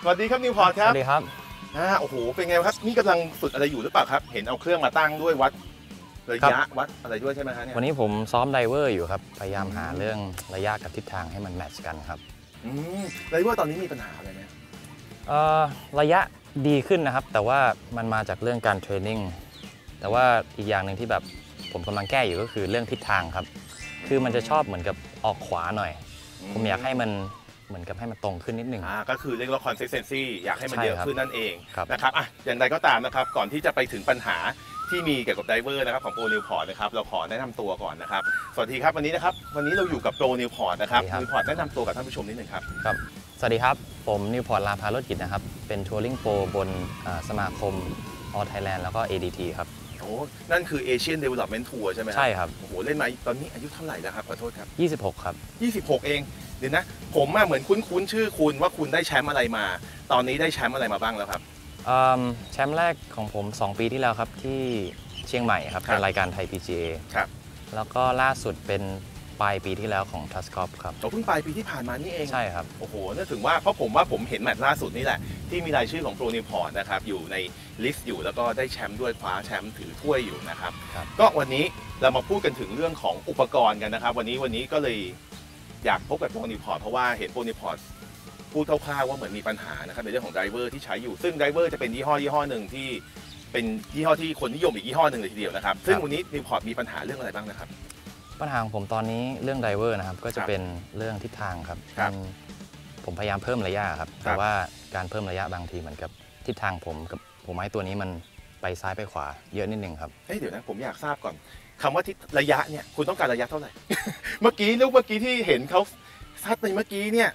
วัสดีครับนิวพอร์ตครับสวัสดีครับโอ้โหเป็นไงครับนี่กำลังฝึกอะไรอยู่หรือเปล่าครับเห็นเอาเครื่องมาตั้งด้วยวัดระยะวัดอะไรด้วยใช่ไหมฮะเนี่ยวันนี้ผมซ้อมไดเวอร์อยู่ครับพยายามหาเรื่องระยะกับทิศทางให้มันแมทช์กันครับไดเวอร์ตอนนี้มีปัญหาอะไรไหมระยะดีขึ้นนะครับแต่ว่ามันมาจากเรื่องการเทรนนิ่งแต่ว่าอีกอย่างหนึ่งที่แบบผมกำลังแก้อยู่ก็คือเรื่องทิศทางครับคือมันจะชอบเหมือนกับออกขวาหน่อยผมอยากให้มันเหมือนกับให้มันตรงขึ้นนิดนึงก็คือเรียกว่า consistency อยากให้มันเยอะขึ้นนั่นเองนะครับอย่างไรก็ตามนะครับก่อนที่จะไปถึงปัญหาที่มีเกี่ยวกับไดเวอร์นะครับของโปรนิวพอร์ตนะครับเราขอแนะนำตัวก่อนนะครับสวัสดีครับวันนี้เราอยู่กับโปรนิวพอร์ตนะครับนิวพอร์ตแนะนำตัวกับท่านผู้ชมนิดนึงครับสวัสดีครับผมนิวพอร์ตลาภารถกิจนะครับเป็นทัวริงโปรบนสมาคมออไทยแลนด์แล้วก็ ADT ครับนั่นคือ Asian Development Tour ใช่ไหมใช่ครับโอ้โหเล่นมาตอนนี้อายุเท่าไหร่แล้วครับขอโทษครับ 26ครับ 26เองเดี๋ยวนะผมเหมือนคุ้นชื่อคุณว่าคุณได้แชมป์อะไรมาตอนนี้ได้แชมป์อะไรมาบ้างแล้วครับแชมป์แรกของผม2 ปีที่แล้วครับที่เชียงใหม่ครับเป็นรายการไทย PGA ครับแล้วก็ล่าสุดเป็นปลายปีที่แล้วของทัสกอฟครับเพิ่งปลายปีที่ผ่านมานี่เองใช่ครับโอ้โหนั่นถึงว่าเพราะผมเห็นแมตช์ล่าสุดนี่แหละที่มีรายชื่อของโปรนิวพอร์ตนะครับอยู่ในลิสต์อยู่แล้วก็ได้แชมป์ด้วยคว้าแชมป์ถือถ้วยอยู่นะครับก็วันนี้เรามาพูดกันถึงเรื่องของอุปกรณ์กันนะครับวันนี้ก็เลยอยากพบกับโปรนิวพอร์ตเพราะว่าเห็นโปรนิวพอร์ตพูดคร่าวๆว่าเหมือนมีปัญหานะครับในเรื่องของไดเวอร์ที่ใช้อยู่ซึ่งไดเวอร์จะเป็นยี่ห้อหนึ่งที่เป็นยี่ห้อที่คนนิยมอีกยี่ห้อหนึ่งเลยทีเดียวนะครับซึ่งวันนี้นิวพอร์ตมีปัญหาเรื่องอะไรบ้างนะครับปัญหาของผมตอนนี้เรื่องไดเวอร์นะครับก็จะเป็นเรื่องทิศทางครับผมพยายามเพิ่มระยะครับแต่ว่าการเพิ่มระยะบางทีเหมือนกับทิศทางผมกับหัวไม้ตัวนี้มันไปซ้ายไปขวาเยอะนิดนึงครับเดี๋ยวนะผมอยากทราบก่อนคำว่าระยะเนี่ยคุณต้องการระยะเท่าไหร่ เมื่อกี้ที่เห็นเขาซัดไปเมื่อกี้เนี่ย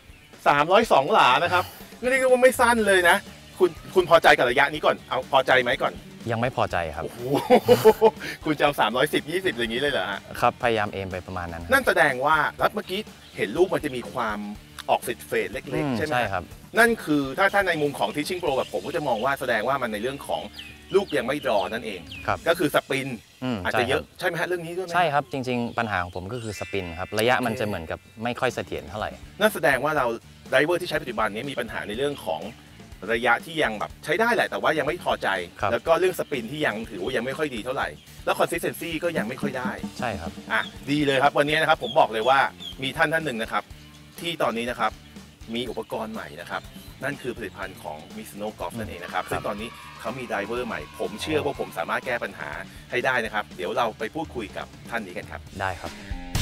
302 หลานะครับนี่เรียกว่าไม่สั้นเลยนะคุณพอใจกับระยะนี้ก่อนเอาพอใจไหมก่อนยังไม่พอใจครับคุณจะเอา310-20อย่างนี้เลยเหรอฮะครับพยายามเอมไปประมาณนั้นนั่นแสดงว่าแล้วเมื่อกี้เห็นลูกมันจะมีความออกเฟดเล็กๆใช่ไหมใช่ครับนั่นคือถ้าในมุมของ Teaching Pro แบบผมก็จะมองว่าแสดงว่ามันในเรื่องของลูกยังไม่ดรอนั่นเองก็คือสปินอาจจะเยอะใช่ไหมฮะเรื่องนี้ด้วยไหมใช่ครับจริงๆปัญหาของผมก็คือสปินครับระยะมันจะเหมือนกับไม่ค่อยเสถียรเท่าไหร่นั่นแสดงว่าเราไดเวอร์ที่ใช้ปัจจุบันนี้มีปัญหาในเรื่องของระยะที่ยังแบบใช้ได้แหละแต่ว่ายังไม่พอใจแล้วก็เรื่องสปินที่ยังถือว่ายังไม่ค่อยดีเท่าไหร่แล้ว consistency ก็ยังไม่ค่อยได้ใช่ครับดีเลยครับวันนี้นะครับผมบอกเลยว่ามีท่านหนึ่งนะครับที่ตอนนี้นะครับมีอุปกรณ์ใหม่นะครับนั่นคือผลิตภัณฑ์ของ Mizuno Golf นั่นเองนะครับซึ่งตอนนี้เขามีไดเวอร์ใหม่ผมเชื่อว่าผมสามารถแก้ปัญหาให้ได้นะครับเดี๋ยวเราไปพูดคุยกับท่านนี้กันครับได้ครับ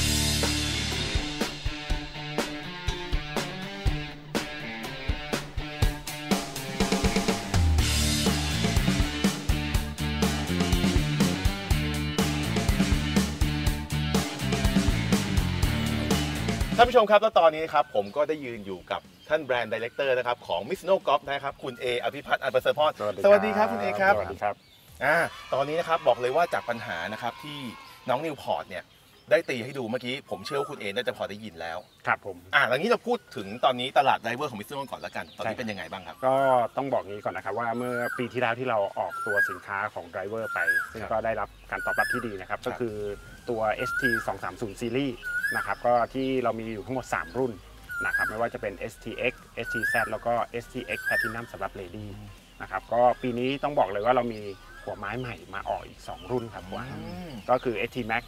ท่านผู้ชมครับแล้วตอนนี้ครับผมก็ได้ยืนอยู่กับท่านแบรนด์ไดเรคเตอร์นะครับของ Mizuno Golf นะครับคุณเออภิพัฒน์อันประเสริฐพรสวัสดีครับคุณเอครับสวัสดีครับตอนนี้นะครับบอกเลยว่าจากปัญหานะครับที่น้องนิวพอร์ตเนี่ยได้ตีให้ดูเมื่อกี้ผมเชื่อว่าคุณเอน่าจะพอได้ยินแล้วครับผมหลังนี้เราพูดถึงตอนนี้ตลาดไดเวอร์ของ Mizuno ก่อนละกันตอนนี้เป็นยังไงบ้างครับก็ต้องบอกงี้ก่อนนะครับว่าเมื่อปีที่แล้วที่เราออกตัวสินค้าของไดเวอร์ไปซึ่งก็ได้รับการตอบรับที่ดีนะครับก็คือตัว ST 230 Seriesนะครับก็ที่เรามีอยู่ทั้งหมด3รุ่นนะครับไม่ว่าจะเป็น STX STZ แล้วก็ STX Platinum สำหรับ Lady นะครับก็ปีนี้ต้องบอกเลยว่าเรามีหัวไม้ใหม่มาออกอีก2รุ่นครับว่าก็คือ ST Max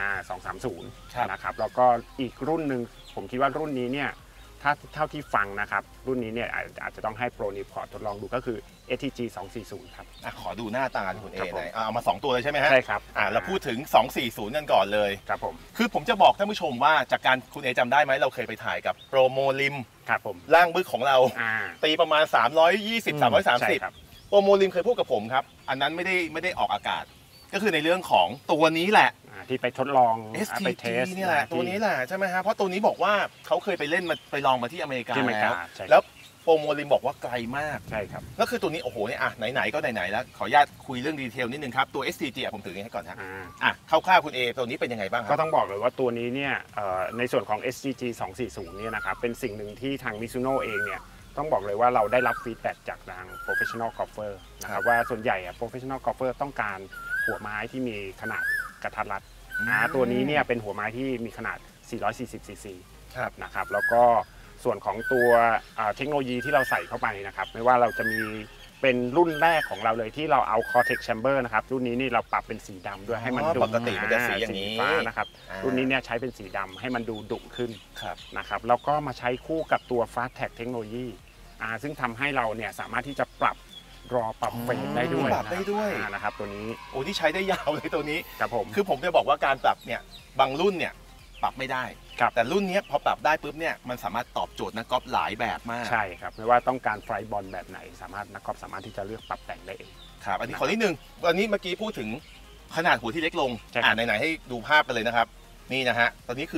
230นะครับแล้วก็อีกรุ่นหนึ่งผมคิดว่ารุ่นนี้เนี่ยถ้าเท่าที่ฟังนะครับรุ่นนี้เนี่ยอาจจะต้องให้โปรนิวพอร์ตทดลองดูก็คือ STG 240ครับขอดูหน้าตาคุณเอหน่อยเอามา2ตัวเลยใช่ไหมฮะใช่ครับเราพูดถึง240กันก่อนเลยครับผมคือผมจะบอกท่านผู้ชมว่าจากการคุณเอจำได้ไหมเราเคยไปถ่ายกับโปรโมลิมครับผมล่างบึกของเราตีประมาณ320-330โปรโมลิมเคยพูดกับผมครับอันนั้นไม่ได้ออกอากาศก็คือในเรื่องของตัวนี้แหละที่ไปทดลอง STG นี่แหละตัวนี้แหละใช่ไหมฮะเพราะตัวนี้บอกว่าเขาเคยไปเล่นมาไปลองมาที่อเมริกาแล้วโปรโมลิมบอกว่าไกลมากใช่ครับก็คือตัวนี้โอ้โหเนี่ยไหนๆก็ไหนๆแล้วขออนุญาตคุยเรื่องดีเทลนิดนึงครับตัว STG ผมถือให้ก่อนครับคร่าวๆคุณเอตัวนี้เป็นยังไงบ้างก็ต้องบอกเลยว่าตัวนี้เนี่ยในส่วนของ STG 240เนี่ยนะครับเป็นสิ่งหนึ่งที่ทาง Mizuno เองเนี่ยต้องบอกเลยว่าเราได้รับฟีดแบ็กจากทาง professional golfer นะครับว่าส่วนใหญ่professional golfer ต้องการหัวไม้ที่มีขนาดกระทัดรัดตัวนี้เนี่ยเป็นหัวไม้ที่มีขนาด440 ซีซีนะครับแล้วก็ส่วนของตัวเทคโนโลยีที่เราใส่เข้าไปนะครับไม่ว่าเราจะมีเป็นรุ่นแรกของเราเลยที่เราเอา Cortex Chamber นะครับรุ่นนี้นี่เราปรับเป็นสีดำด้วยให้มันดุปกติมันจะสีอย่างนี้ฟ้านะครับรุ่นนี้เนี่ยใช้เป็นสีดำให้มันดูดุขึ้นครับนะครับแล้วก็มาใช้คู่กับตัว Fast Tag เทคโนโลยีซึ่งทำให้เราเนี่ยสามารถที่จะปรับรอปรับเฟรมได้ด้วยปรับได้ด้วยนะครับตัวนี้โอ้ที่ใช้ได้ยาวเลยตัวนี้ครับผมคือผมจะบอกว่าการปรับเนี่ยบางรุ่นเนี่ยปรับไม่ได้ครับแต่รุ่นนี้พอปรับได้ปุ๊บเนี่ยมันสามารถตอบโจทย์นักกอล์ฟหลายแบบมากใช่ครับไม่ว่าต้องการไฟบอลแบบไหนนักกอล์ฟสามารถที่จะเลือกปรับแต่งได้เองครับอันนี้ขอนิดนึงวันนี้เมื่อกี้พูดถึงขนาดหัวที่เล็กลงใช่ครับไหนๆให้ดูภาพกันเลยนะครับนี่นะฮะตอนนี้คือ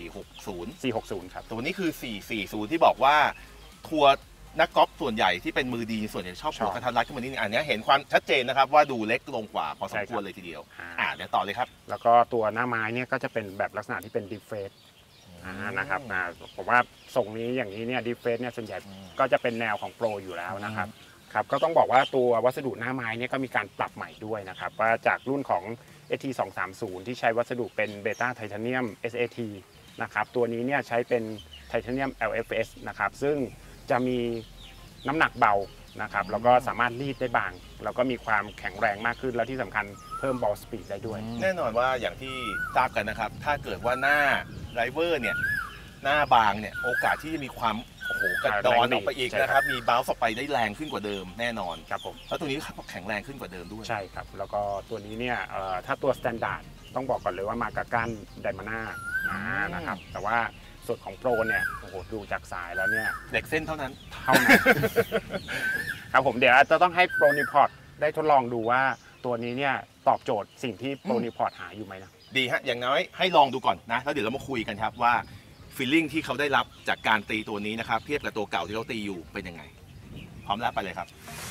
460 460ครับตัวนี้คือ 440 ที่บอกว่าทัวร์นักกอล์ฟส่วนใหญ่ที่เป็นมือดีส่วนใหญ่ชอบหัวกระทัดรัดขึ้นมานิดนึงอันนี้เห็นความชัดเจนนะครับว่าดูเล็กลงกว่าพอสมควรเลยทีเดียวเดี๋ยวต่อเลยครับแล้วก็ตัวหน้าไม้เนี่ยก็จะเป็นแบบลักษณะที่เป็นดีเฟสนะครับผมว่าทรงนี้อย่างนี้เนี่ยดีเฟสเนี่ยส่วนใหญ่ก็จะเป็นแนวของโปรอยู่แล้วนะครับครับก็ต้องบอกว่าตัววัสดุหน้าไม้เนี่ยก็มีการปรับใหม่ด้วยนะครับว่าจากรุ่นของ ST 230ที่ใช้วัสดุเป็นเบต้าไทเทเนียม SAT นะครับตัวนี้เนี่ยใช้เป็นไทเทเนียม LFS นะครับซึ่งจะมีน้ำหนักเบานะครับแล้วก็สามารถรีดได้บางแล้วก็มีความแข็งแรงมากขึ้นแล้วที่สำคัญเพิ่มบอลสปีดได้ด้วยแน่นอนว่าอย่างที่ทราบกันนะครับถ้าเกิดว่าหน้าไดรเวอร์เนี่ยหน้าบางเนี่ยโอกาสที่จะมีความโอ้โหกระดอนออกไปอีกนะครับมีบาลส์ออกไปได้แรงขึ้นกว่าเดิมแน่นอนครับผมแล้วตัวนี้แข็งแรงขึ้นกว่าเดิมด้วยใช่ครับแล้วก็ตัวนี้เนี่ยถ้าตัวสแตนดาร์ดต้องบอกก่อนเลยว่ามากับก้านไดมาน่านะครับแต่ว่าส่วนของโปรเนี่ยโอ้โหดูจากสายแล้วเนี่ยเด็กเส้นเท่านั้นเท่านั้น ครับผมเดี๋ยวจะต้องให้โปรนิพอร์ตได้ทดลองดูว่าตัวนี้เนี่ยตอบโจทย์สิ่งที่โปรนิพอร์ตหาอยู่ไหมนะดีฮะอย่างน้อยให้ลองดูก่อนนะแล้วเดี๋ยวเรามาคุยกันครับว่าฟีลลิ่งที่เขาได้รับจากการตีตัวนี้นะครับเทียบกับตัวเก่าที่เขาตีอยู่เป็นยังไงพร้อมแล้วไปเลยครับ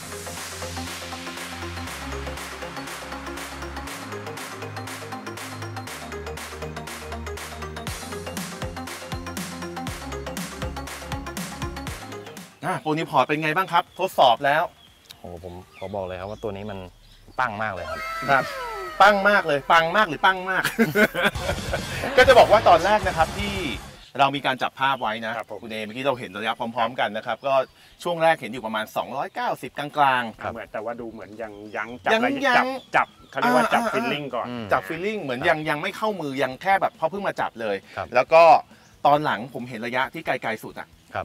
โปรนิพอร์ตเป็นไงบ้างครับทดสอบแล้วโอ้ผมขอบอกเลยครับว่าตัวนี้มันปังมากเลยครับครับปังมากเลยปังมากหรือปังมาก ก็จะบอกว่าตอนแรกนะครับที่เรามีการจับภาพไว้นะครับผมคุณเอเมื่อกี้เราเห็นระยะพร้อมๆกันนะครับก็ช่วงแรกเห็นอยู่ประมาณ290กลางครับเหมือนแต่ว่าดูเหมือนยังจับเขาเรียกว่าจับฟิลลิ่งก่อนๆจับฟีลลิ่งเหมือนยังไม่เข้ามือยังแค่แบบพอเพิ่งมาจับเลยครับแล้วก็ตอนหลังผมเห็นระยะที่ไกลๆสุดอ่ะครับ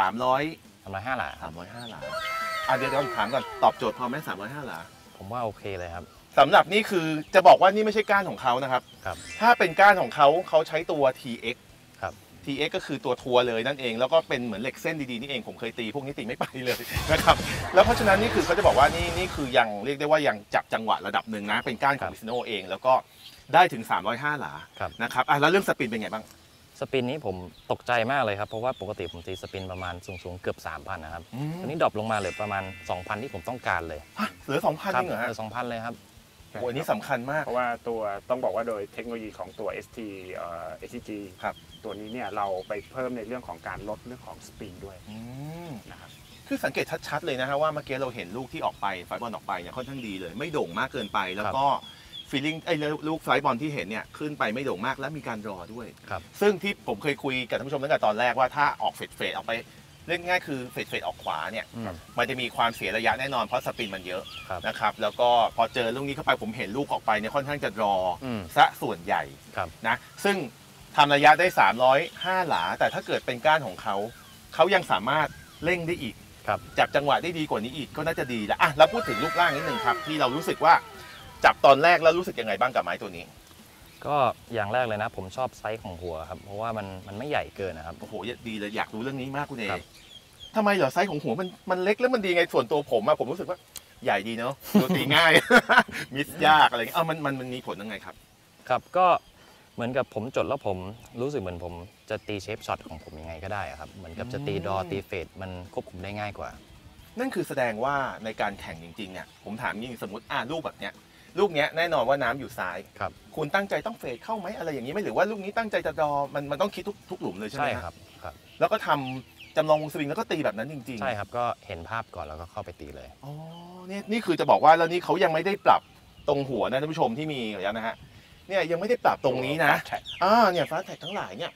300 305 หลาครับ 305หลาเดี๋ยวถามก่อนตอบโจทย์พอไหม305หลาผมว่าโอเคเลยครับสำหรับนี่คือจะบอกว่านี่ไม่ใช่ก้านของเขานะครับครับถ้าเป็นก้านของเขาใช้ตัว TX ครับ TX ก็คือตัวทัวร์เลยนั่นเองแล้วก็เป็นเหมือนเหล็กเส้นดีๆนี่เองผมเคยตีพวกนี้ตีไม่ไปเลย นะครับแล้วเพราะฉะนั้นนี่คือเขาจะบอกว่านี่คือยังเรียกได้ว่ายังจับจังหวะระดับหนึ่งนะเป็นก้านของมิซโนเองแล้วก็ได้ถึง305หลาครับนะครับแล้วเรื่องสปินเป็นไงบ้างสปินนี้ผมตกใจมากเลยครับ เพราะว่าปกติผมตีสปินประมาณสูงๆเกือบ 3,000 นะครับตัวนี้ดรอปลงมาเหลือประมาณ 2,000 ที่ผมต้องการเลยเหลือ 2,000 ครัจริงเหรอเหฮะลือ 2,000 เลยครับโอ้อันนี้สำคัญมากเพราะว่าตัวต้องบอกว่าโดยเทคโนโลยีของตัว ST SCG ครับตัวนี้เนี่ยเราไปเพิ่มในเรื่องของการลดเรื่องของสปินด้วยอืมนะครับคือสังเกตชัดๆเลยนะฮะว่าเมื่อกี้เราเห็นลูกที่ออกไปไฟบอลออกไปเนี่ยค่อนข้างดีเลย ไม่โด่งมากเกินไปแล้วก็ฟีลลิ่งลูกไฟบอลที่เห็นเนี่ยขึ้นไปไม่โด่งมากและมีการรอด้วยครับซึ่งที่ผมเคยคุยกับท่านผู้ชมตั้งแต่ตอนแรกว่าถ้าออกเฟดออกไปเล่นง่ายคือเฟดออกขวาเนี่ยอืมมันจะมีความเสียระยะแน่นอนเพราะสปินมันเยอะครับนะครับแล้วก็พอเจอลูกนี้เข้าไปผมเห็นลูกออกไปเนี่ยค่อนข้างจะรออืมซะส่วนใหญ่ครับนะซึ่งทำระยะได้ 305 หลา แต่ถ้าเกิดเป็นก้านของเขายังสามารถเร่งได้อีกครับจับจังหวะได้ดีกว่านี้อีกก็น่าจะดีแล้วแล้วพูดถึงรูปร่างนิดนึงครับที่เรารู้สึกว่าจับตอนแรกแล้วรู้สึกยังไงบ้างกับไม้ตัวนี้ก็อย่างแรกเลยนะผมชอบไซส์ของหัวครับ เพราะว่ามันไม่ใหญ่เกินนะครับโอ้โหดีเลยอยากรู้เรื่องนี้มากคุณเอครับทำไมเหรอไซส์ของหัวมันเล็กแล้วมันดีไงส่วนตัวผมอะผมรู้สึกว่าใหญ่ดีเนาะดูตีง่าย มิสยากอะไรเงี้ยมันมีผลยังไงครับครับก็เหมือนกับผมจดแล้วผมรู้สึกเหมือนผมจะตีเชฟช็อตของผมยังไงก็ได้อะครับเหมือนกับจะตีดอตีเฟดมันควบคุมได้ง่ายกว่านั่นคือแสดงว่าในการแข่งจริงๆเนี่ยผมถามยิ่งสมมติลูกแบบเนี้ยลูกเนี้ยแน่นอนว่าน้ำอยู่ซ้ายครับคุณตั้งใจต้องเฟดเข้าไหมอะไรอย่างนี้ไหมหรือว่าลูกนี้ตั้งใจจะดอมันต้องคิดทุกหลุมเลยใช่ไหมใช่ครับครับแล้วก็ทำจำลองวงสวิงแล้วก็ตีแบบนั้นจริงๆใช่ครับก็เห็นภาพก่อนแล้วก็เข้าไปตีเลยอ๋อนี่คือจะบอกว่าแล้วนี่เขายังไม่ได้ปรับตรงหัวนะท่านผู้ชมที่มีอยู่แล้วนะฮะเนี่ยยังไม่ได้ปรับตรงนี้นะใช่เนี่ยฟาสแท็กทั้งหลายเนี่ย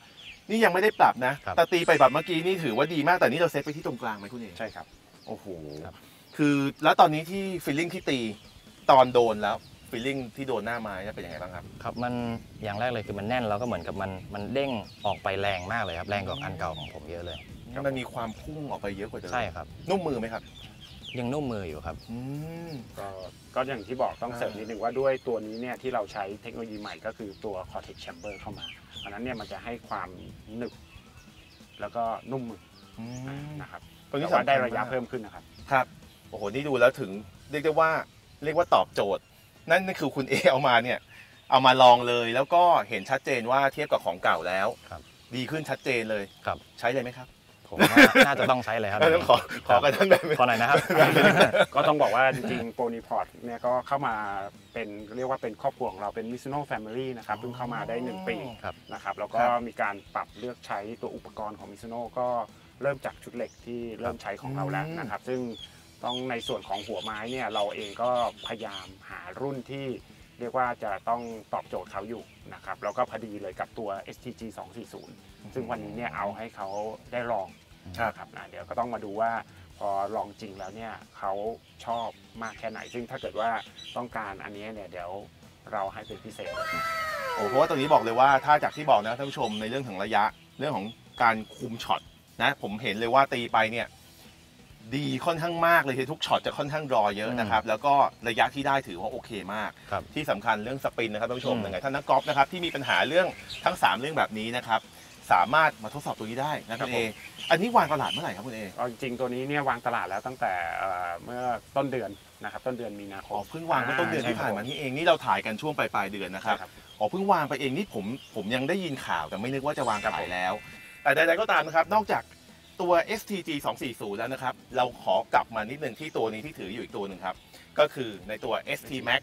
นี่ยังไม่ได้ปรับนะครับ แต่ตีไปแบบเมื่อกี้นี่ถือว่าดีมากแต่นี่เราเซตไปที่ตรงกลางไหมคุณเอกใช่ครับโอ้โหครับคือแล้วตอนนี้ที่ฟีลลิ่งที่ตีตอนโดนแล้วฟีลลิ่งที่โดนหน้าไม้เป็นยังไงบ้างครับครับมันอย่างแรกเลยคือมันแน่นแล้วก็เหมือนกับมันเด้งออกไปแรงมากเลยครับแรงกว่าอันเก่าของผมเยอะเลยมันมีความพุ่งออกไปเยอะกว่าเดิมใช่ครับนุ่มมือไหมครับยังนุ่มมืออยู่ครับอืมก็อย่างที่บอกต้องอ่าเสริมนิดนึงว่าด้วยตัวนี้เนี่ยที่เราใช้เทคโนโลยีใหม่ก็คือตัว Cortex Chamber เข้ามาเพราะฉะนั้นเนี่ยมันจะให้ความหนึบแล้วก็นุ่มมืออืมนะครับตัวนี้แต่ว่าสำคัญได้ระยะมากเพิ่มขึ้นนะครับครับโอ้โหนี่ดูแล้วถึงเรียกได้ว่าตอบโจทย์ นั่นคือคุณเอเอามาเนี่ยเอามาลองเลยแล้วก็เห็นชัดเจนว่าเทียบกับของเก่าแล้วครับดีขึ้นชัดเจนเลยครับใช้เลยไหมครับผมน่าจะต้องใช้เลยครับต้องขอกันท่านแบบขอหน่อยนะครับก็ต้องบอกว่าจริงๆโปรนิพอร์ตเนี่ยก็เข้ามาเป็นเรียกว่าเป็นครอบครัวของเราเป็น Mizuno Family นะครับเพิ่งเข้ามาได้ 1 ปีครับนะครับแล้วก็มีการปรับเลือกใช้ตัวอุปกรณ์ของ Mizuno ก็เริ่มจากชุดเหล็กที่เริ่มใช้ของเราแล้วนะครับซึ่งต้องในส่วนของหัวไม้เนี่ยเราเองก็พยายามหารุ่นที่เรียกว่าจะต้องตอบโจทย์เขาอยู่นะครับแล้วก็พอดีเลยกับตัว STG 240ซึ่งวันนี้เนี่ยเอาให้เขาได้ลอง นะครับเดี๋ยวก็ต้องมาดูว่าพอลองจริงแล้วเนี่ยเขาชอบมากแค่ไหน ซึ่งถ้าเกิดว่าต้องการอันนี้เนี่ยเดี๋ยวเราให้เป็นพิเศษโอ้เพราะว่าตรงนี้บอกเลยว่าถ้าจากที่บอกนะท่านผู้ชมในเรื่องของระยะเรื่องของการคุมช็อตนะผมเห็นเลยว่าตีไปเนี่ยดีค่อนข้างมากเลยที่ทุกช็อตจะค่อนข้างรอเยอะนะครับแล้วก็ระยะที่ได้ถือว่าโอเคมากครับที่สำคัญเรื่องสปินนะครับท่านผู้ชมอืมยังไงท่านนักกอล์ฟนะครับที่มีปัญหาเรื่องทั้ง 3 เรื่องแบบนี้นะครับสามารถมาทดสอบตัวนี้ได้นะคุณเออันนี้วางตลาดเมื่อไหร่ครับคุณเอเอาจริงๆตัวนี้เนี่ยวางตลาดแล้วตั้งแต่เมื่อต้นเดือนนะครับต้นเดือนมีนาคอ๋อมเพิ่งวางเมื่อต้นเดือนที่ผ่านมานี่เองนี่เราถ่ายกันช่วงปลายเดือนนะครับใช่ครับอ๋อเพิ่งวางไปเองนี่ผมยังได้ยินข่าวแต่ไม่นึกว่าจะวางครับขาผยมแล้ว แต่ใดๆก็ตามนะครับนอกจากตัว STG 240แล้วนะครับเราขอกลับมานิดนึงที่ตัวนี้ที่ถืออยู่อีกตัวหนึ่งครับก็คือในตัว ST Max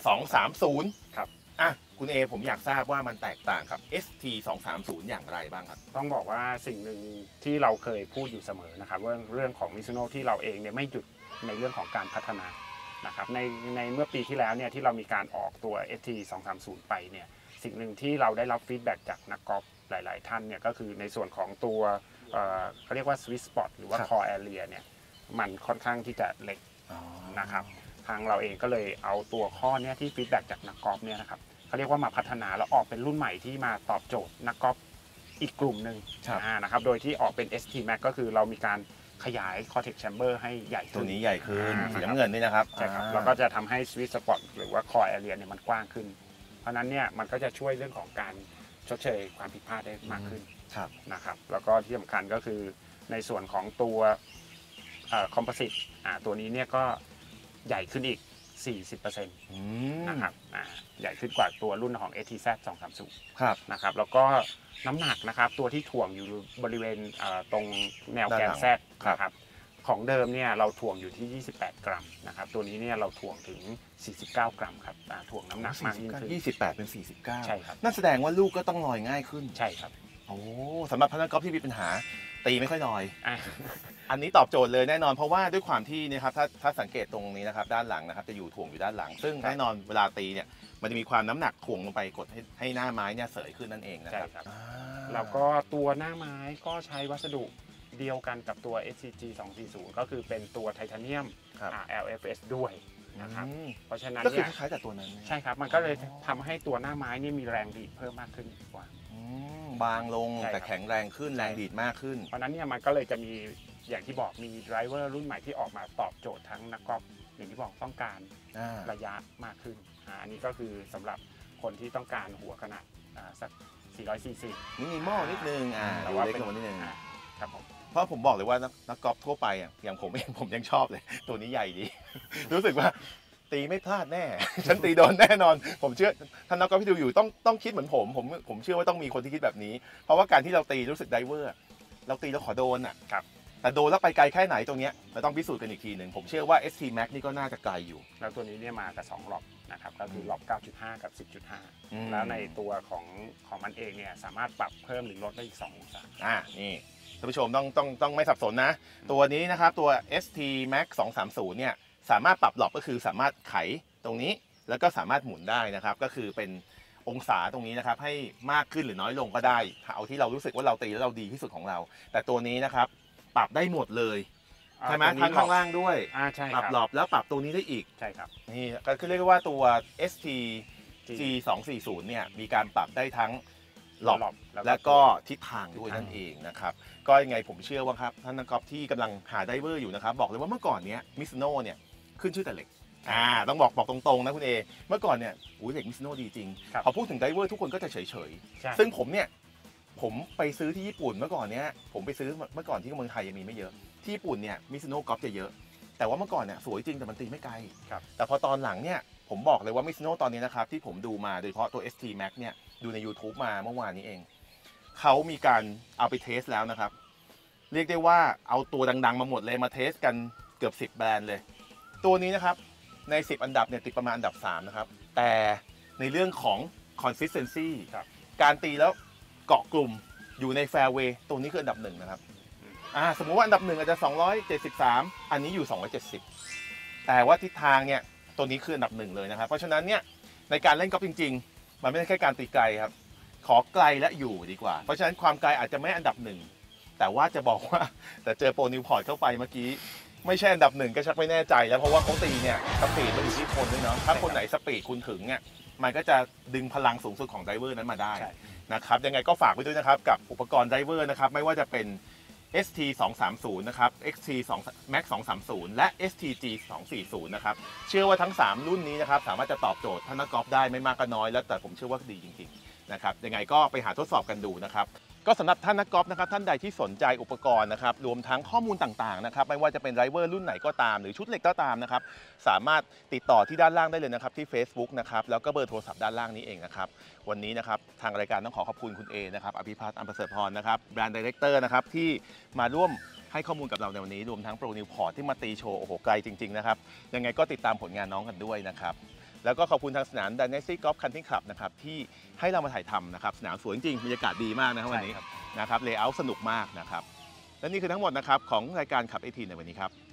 230 ครับอ่ะคุณเอผมอยากทราบว่ามันแตกต่างกับ ST 230อย่างไรบ้างครับต้องบอกว่าสิ่งหนึ่งที่เราเคยพูดอยู่เสมอนะครับว่าเรื่องของ Mizuno ที่เราเองเนี่ยไม่หยุดในเรื่องของการพัฒนานะครับในเมื่อปีที่แล้วเนี่ยที่เรามีการออกตัว ST 230ไปเนี่ยสิ่งหนึ่งที่เราได้รับฟีดแบ็กจากนักกอล์ฟหลายๆท่านเนี่ยก็คือในส่วนของตัวเขาเรียกว่า sweet spot หรือว่าครับ core area เนี่ยมันค่อนข้างที่จะเล็ก นะครับทางเราเองก็เลยเอาตัวข้อเนี้ยที่ฟีดแบ็กจากนักกอล์ฟเนี่ยนะครับเขาเรียกว่ามาพัฒนาแล้วออกเป็นรุ่นใหม่ที่มาตอบโจทย์นักกอล์ฟอีกกลุ่มหนึ่งครับนะครับโดยที่ออกเป็น ST Max ก็คือเรามีการขยาย Cortex Chamber ให้ใหญ่ตัขึ้วน นี้ใหญ่ขึ้นสีครับน้ำเงินนี่นะครับใช่ครับอ่าแล้วก็จะทำให้ Sweet Spot หรือว่า Core Area เนี่ยมันกว้างขึ้น เพราะฉะนั้นเนี่ยมันก็จะช่วยเรื่องของการชดเชยความผิดพลาดได้มากขึ้นครับนะครับแล้วก็ที่สำคัญก็คือในส่วนของตัวคอมโพสิตตัวนี้เนี่ยก็ใหญ่ขึ้นอีก 40% อืมนะครับใหญ่ขึ้นกว่าตัวรุ่นของ ATZ 230 ครับนะครับแล้วก็น้ำหนักนะครับตัวที่ถ่วงอยู่บริเวณตรงแนวแกน Z ครับนะครับของเดิมเนี่ยเราถ่วงอยู่ที่ 28 กรัมนะครับตัวนี้เนี่ยเราถ่วงถึง 49 กรัมครับถ่วงน้ำหนักมากยิ่งขึ้น 28 เป็น 49 ใช่ครับนั่นแสดงว่าลูกก็ต้องลอยง่ายขึ้นใช่ครับโอ้สำหรับพนักกอล์ฟที่มีปัญหาตีไม่ค่อยลอยอ่ะอันนี้ตอบโจทย์เลยแน่นอนเพราะว่าด้วยความที่นะครับถ้าสังเกตตรงนี้นะครับด้านหลังนะครับจะอยู่ถ่วงอยู่ด้านหลัง ซึ่งครับแน่นอนเวลาตีเนี่ยมันจะมีความน้ำหนักถ่วงลงไปกดให้หน้าไม้เนี่ยเสยขึ้นนั่นเองนะครับใช่ครับอ่าแล้วก็ตัวหน้าไม้ก็ใช้วัสดุเดียวกันกับตัว SCG 240 ก็คือเป็นตัวไทเทเนียมครับ LFS ด้วยนะครับอืมเพราะฉะนั้นก็คือเนี่ยคล้ายๆกับตัวนั้นใช่ครับมันก็เลยทำให้ตัวหน้าไม้นี่มีแรงดีดเพิ่มมากขึ้นกว่าอืมบางลงใช่ครับแต่แข็งแรงขึ้นแรงดีดมากขึ้นเพราะฉะนั้นเนี่ยมันก็เลยจะมีอย่างที่บอกมีไดรเวอร์รุ่นใหม่ที่ออกมาตอบโจทย์ทั้งนักกอล์ฟอย่างที่บอกต้องการอ่าระยะมากขึ้นอันนี้ก็คือสำหรับคนที่ต้องการหัวขนาดสัก 440 มินิมอลนิดนึงแต่ดูว่าเล็กเป็นลงมานิดนึงครับผมเพราะผมบอกเลยว่านักกอล์ฟทั่วไปอย่างผมเองผมยังชอบเลย ตัวนี้ใหญ่ดี รู้สึกว่าตีไม่พลาดแน่ ฉันตีโดนแน่นอน ผมเชื่อท่านนักกอล์ฟที่ดูอยู่ต้องคิดเหมือนผมเชื่อว่าต้องมีคนที่คิดแบบนี้ เพราะว่าการที่เราตีรู้สึกไดเวอร์เราตีแล้วขอโดนอ่ะครับแต่โดนแล้วไปไกลแค่ไหนตรงเนี้ยเราต้องพิสูจน์กันอีกทีหนึ่งผมเชื่อว่า ST Max นี่ก็น่าจะไกลอยู่แล้วตัวนี้เนี่ยมากับ2ล็อกนะครับก็คือล็อก 9.5 กับอืม 10.5 แล้วในตัวของมันเองเนี่ยสามารถปรับเพิ่มหรือลดได้อีก2องศานี่ท่านผู้ชมต้องไม่สับสนนะ ตัวนี้นะครับตัว ST Max 230เนี่ยสามารถปรับหลบก็คือสามารถไขตรงนี้แล้วก็สามารถหมุนได้นะครับก็คือเป็นองศาตรงนี้นะครับให้มากขึ้นหรือน้อยลงก็ได้เอาที่เรารู้สึกว่าเราตีแล้วเราดีที่สุดของเรา แต่ตัวนี้นะครับปรับได้หมดเลยใช่ไหมทั้งข้างล่างด้วยใช่ปรับครับหลบแล้วปรับตัวนี้ได้อีกใช่ครับนี่ก็คือเรียกว่าตัว ST G240 เนี่ยมีการปรับได้ทั้งหลบและก็ทิศทางด้วยนั่นเองนะครับก็ยังไงผมเชื่อว่าครับท่านนักกอล์ฟที่กำลังหาไดเวอร์อยู่นะครับบอกเลยว่าเมื่อก่อนเนี้ยมิซุโน่เนี่ยขึ้นชื่อแต่เหล็กต้องบอกตรงๆนะคุณเอเมื่อก่อนเนี่ยเหล็กมิซุโน่ดีจริงพอพูดถึงไดเวอร์ทุกคนก็จะเฉยๆซึ่งผมไปซื้อที่ญี่ปุ่นเมื่อก่อนเนี้ยผมไปซื้อเมื่อก่อนที่เมืองไทยยังมีไม่เยอะที่ญี่ปุ่นเนี่ยมิซุโน่กอล์ฟจะเยอะแต่ว่าเมื่อก่อนเนี่ยสวยจริงแต่มันตีไม่ไกลแต่พอตอนหลังเนี่ยผมบอกเลยว่ามิซุโน่ตอนนี้นะครับที่ผมดูมาโดยเฉพาะตัว ST Max เนี่ยดูใน YouTube มาเมื่อวานนี้เองเขามีการเอาไปเทสแล้วนะครับเรียกได้ว่าเอาตัวดังๆมาหมดเลยมาเทสกันเกือบ10แบรนด์เลยตัวนี้นะครับใน10อันดับเนี่ยติดประมาณอันดับ3นะครับแต่ในเรื่องของ consistency การตีแล้วเกาะกลุ่มอยู่ใน fairway ตัวนี้คืออันดับ1นะครับสมมุติว่าอันดับ1อาจจะ273อันนี้อยู่270แต่ว่าทิศทางเนี่ยตัวนี้คืออันดับ1เลยนะครับเพราะฉะนั้นเนี่ยในการเล่นกอล์ฟจริงๆมันไม่ใช่แค่การตีไกลครับขอไกลและอยู่ดีกว่าเพราะฉะนั้นความไกลอาจจะไม่อันดับ1แต่ว่าจะบอกว่าแต่เจอโปรนิวพอร์ตเข้าไปเมื่อกี้ไม่ใช่อันดับ1ก็ชักไม่แน่ใจแล้วเพราะว่าเขาตีเนี่ยสปีดมันอยู่ที่คนด้วยเนาะถ้าคนไหนสปีดคุณถึงเนี่ยมันก็จะดึงพลังสูงสุดของไดเวอร์นั้นมาได้นะครับยังไงก็ฝากไว้ด้วยนะครับกับอุปกรณ์ไดเวอร์นะครับไม่ว่าจะเป็น ST 230นะครับ XT 2 Max 230และ STG 240นะครับเชื่อว่าทั้ง3รุ่นนี้นะครับสามารถจะตอบโจทย์ท่านนักกอล์ฟได้ไม่มากก็น้อยแล้วแต่ผมเชื่อว่าดีจริงๆนะครับยังไงก็ไปหาทดสอบกันดูนะครับก็สำหรับท่านนักกอล์ฟนะครับท่านใดที่สนใจอุปกรณ์นะครับรวมทั้งข้อมูลต่างๆนะครับไม่ว่าจะเป็นไดเวอร์รุ่นไหนก็ตามหรือชุดเหล็กก็ตามนะครับสามารถติดต่อที่ด้านล่างได้เลยนะครับที่ Facebook นะครับแล้วก็เบอร์โทรศัพท์ด้านล่างนี้เองนะครับวันนี้นะครับทางรายการต้องขอคุณเอนะครับอภิพัฒน์อัมประเสริฐพรนะครับแบรนด์ไดเรคเตอร์นะครับที่มาร่วมให้ข้อมูลกับเราในวันนี้รวมทั้งโปรนิวพอร์ตที่มาตีโชว์โอ้โหไกลจริงๆนะครับยังไงก็ติดตามผลงานน้องกันด้วยนะครับแล้วก็ขอบคุณทางสนาม Dynasty Golf Country Club นะครับที่ให้เรามาถ่ายทำนะครับสนามสวยจริงบรรยากาศดีมากนะครับวันนี้นะครับเลเยอร์สนุกมากนะครับและนี่คือทั้งหมดนะครับของรายการขับ 18ในวันนี้ครับ